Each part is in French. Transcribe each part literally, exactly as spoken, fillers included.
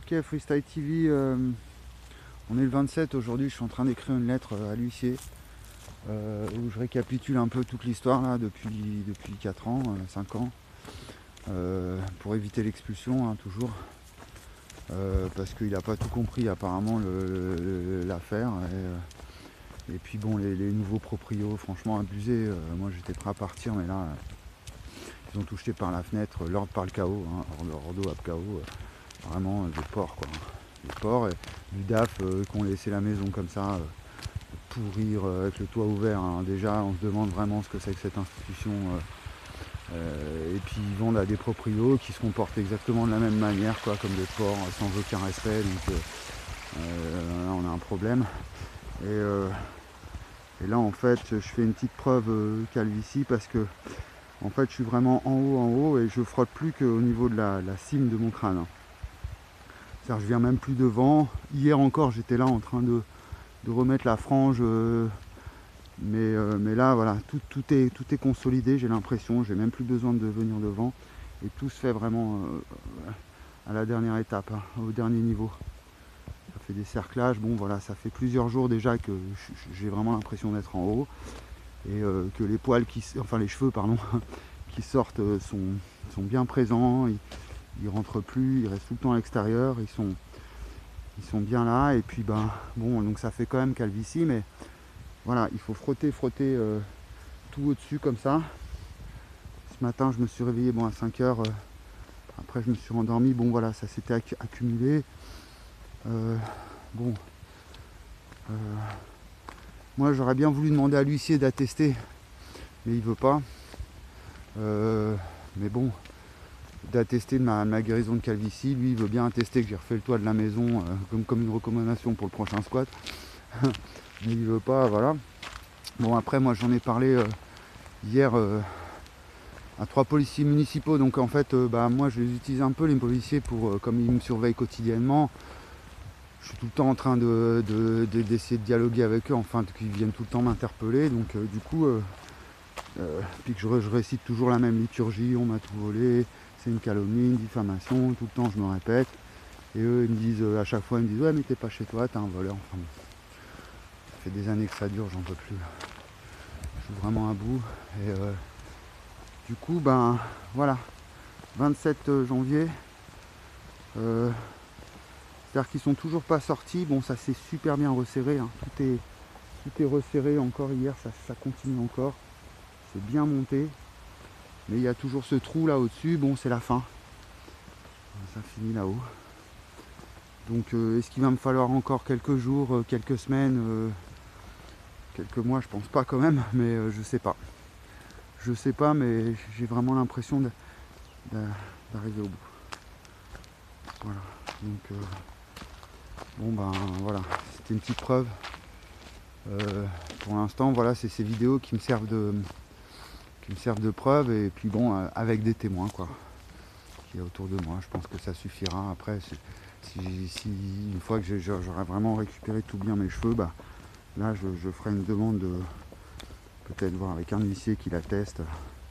Ok, Freestyle T V, euh, on est le vingt-sept aujourd'hui, je suis en train d'écrire une lettre à l'huissier euh, où je récapitule un peu toute l'histoire là depuis, depuis quatre ans, euh, cinq ans, euh, pour éviter l'expulsion hein, toujours, euh, parce qu'il n'a pas tout compris apparemment l'affaire. Et, euh, et puis bon, les, les nouveaux proprios, franchement abusés, euh, moi j'étais prêt à partir, mais là, ils ont tout jeté par la fenêtre, l'ordre par le chaos, hein, ordo ab chaos, euh, vraiment des porcs quoi. Les porcs et du D A F euh, qui ont laissé la maison comme ça euh, pourrir euh, avec le toit ouvert hein. Déjà on se demande vraiment ce que c'est que cette institution euh, euh, et puis ils vendent à des proprios qui se comportent exactement de la même manière quoi, comme des porcs sans aucun respect, donc euh, euh, là on a un problème et, euh, et là en fait je fais une petite preuve euh, calvitie parce que en fait je suis vraiment en haut en haut et je frotte plus qu'au niveau de la, la cime de mon crâne. Je viens même plus devant. Hier encore j'étais là en train de, de remettre la frange, euh, mais, euh, mais là voilà, tout, tout, est, tout est consolidé, j'ai l'impression, j'ai même plus besoin de venir devant. Et tout se fait vraiment euh, à la dernière étape, hein, au dernier niveau. Ça fait des cerclages, bon voilà, ça fait plusieurs jours déjà que j'ai vraiment l'impression d'être en haut. Et euh, que les poils, qui, enfin les cheveux pardon, qui sortent sont, sont bien présents. Ils, ils rentrent plus, ils restent tout le temps à l'extérieur, ils sont, ils sont bien là et puis ben bon donc ça fait quand même calvitie mais voilà il faut frotter frotter euh, tout au dessus comme ça. Ce matin je me suis réveillé bon à cinq heures, euh, après je me suis rendormi, bon voilà ça s'était acc accumulé euh, bon euh, moi j'aurais bien voulu demander à l'huissier d'attester mais il veut pas euh, mais bon d'attester de ma, ma guérison de calvitie. Lui il veut bien attester que j'ai refait le toit de la maison euh, comme, comme une recommandation pour le prochain squat. Mais il veut pas, voilà. Bon après moi j'en ai parlé euh, hier euh, à trois policiers municipaux, donc en fait euh, bah moi je les utilise un peu les policiers pour euh, comme ils me surveillent quotidiennement. Je suis tout le temps en train de, de, de, d'essayer de dialoguer avec eux, enfin qu'ils viennent tout le temps m'interpeller, donc euh, du coup euh, euh, puis que je, je récite toujours la même liturgie, on m'a tout volé, c'est une calomnie, une diffamation, tout le temps je me répète. Et eux ils me disent euh, à chaque fois ils me disent ouais mais t'es pas chez toi, t'es un voleur, enfin bon. Ça fait des années que ça dure, j'en peux plus. Je suis vraiment à bout. Et euh, du coup ben voilà. vingt-sept janvier. Euh, C'est-à-dire qu'ils sont toujours pas sortis. Bon ça s'est super bien resserré. Hein. Tout est tout est resserré encore hier, ça, ça continue encore. C'est bien monté. Mais il y a toujours ce trou là au-dessus, bon c'est la fin. Ça finit là-haut. Donc euh, est-ce qu'il va me falloir encore quelques jours, euh, quelques semaines, euh, quelques mois, je pense pas quand même, mais euh, je sais pas. Je sais pas, mais j'ai vraiment l'impression d'arriver au bout. Voilà. Donc euh, bon ben voilà, c'était une petite preuve. Euh, pour l'instant, voilà, c'est ces vidéos qui me servent de qui me servent de preuve et puis bon euh, avec des témoins quoi. Qui est autour de moi. Je pense que ça suffira. Après, si, si, si une fois que j'aurai vraiment récupéré tout bien mes cheveux, bah, là je, je ferai une demande de peut-être voir avec un huissier qui l'atteste.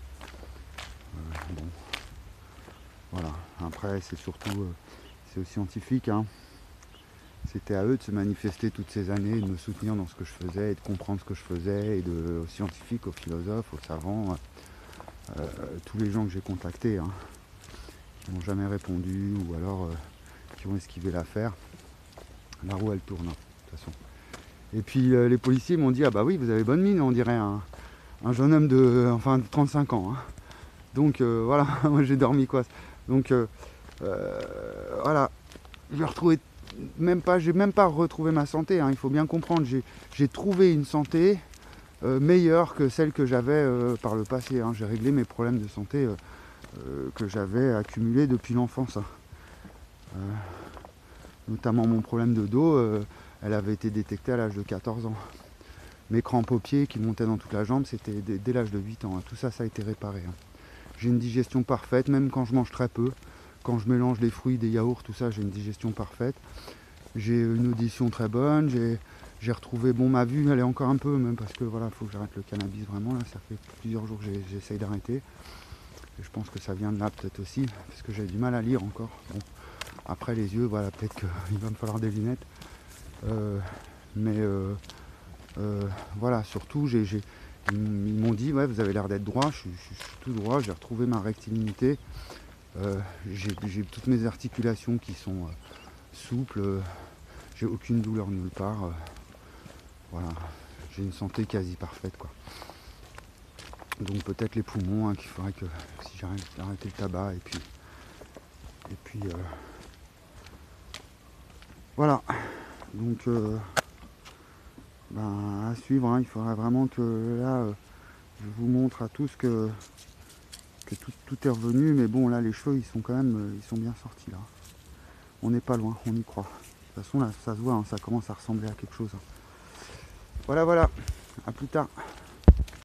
Euh, bon. Voilà. Après, c'est surtout, euh, c'est aux scientifiques. Hein. C'était à eux de se manifester toutes ces années, de me soutenir dans ce que je faisais, et de comprendre ce que je faisais, et de, aux scientifiques, aux philosophes, aux savants, euh, tous les gens que j'ai contactés. Hein. N'ont jamais répondu ou alors euh, qui ont esquivé l'affaire. La roue elle tourne, hein, de toute façon. Et puis euh, les policiers m'ont dit ah bah oui vous avez bonne mine, on dirait un, un jeune homme de enfin de trente-cinq ans. Hein. Donc euh, voilà, moi j'ai dormi quoi. Donc euh, euh, voilà, j'ai retrouvé même pas, j'ai même pas retrouvé ma santé. Hein, il faut bien comprendre, j'ai trouvé une santé euh, meilleure que celle que j'avais euh, par le passé. Hein. J'ai réglé mes problèmes de santé. Euh, Euh, que j'avais accumulé depuis l'enfance. Euh, notamment mon problème de dos, euh, elle avait été détectée à l'âge de quatorze ans. Mes crampes aux pieds qui montaient dans toute la jambe, c'était dès, dès l'âge de huit ans. Hein. Tout ça, ça a été réparé. Hein. J'ai une digestion parfaite, même quand je mange très peu. Quand je mélange les fruits, des yaourts, tout ça, j'ai une digestion parfaite. J'ai une audition très bonne. J'ai retrouvé, bon, ma vue, elle est encore un peu, même parce que voilà, il faut que j'arrête le cannabis vraiment. Là, ça fait plusieurs jours que j'essaye d'arrêter. Et je pense que ça vient de là peut-être aussi, parce que j'ai du mal à lire encore. Bon, Après les yeux, voilà, peut-être qu'il va me falloir des lunettes. Euh, mais euh, euh, voilà, surtout, j'ai, j'ai, ils m'ont dit, ouais, vous avez l'air d'être droit, je, suis- je suis tout droit, j'ai retrouvé ma rectilignité. Euh, j'ai, j'ai toutes mes articulations qui sont euh, souples, euh, j'ai aucune douleur nulle part. euh, voilà, j'ai une santé quasi parfaite, quoi. Donc peut-être les poumons, hein, qu'il faudrait que si j'arrête d'arrêter le tabac et puis et puis euh, voilà. Donc euh, ben, à suivre, hein. Il faudrait vraiment que là euh, je vous montre à tous que, que tout, tout est revenu, mais bon là les cheveux ils sont quand même euh, ils sont bien sortis là. On n'est pas loin, on y croit. De toute façon là ça se voit, hein, ça commence à ressembler à quelque chose, hein. Voilà voilà, à plus tard.